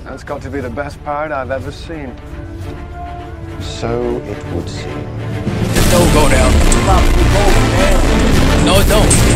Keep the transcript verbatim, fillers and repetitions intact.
That's got to be the best part I've ever seen. So it would seem. Just don't go down. No, it don't.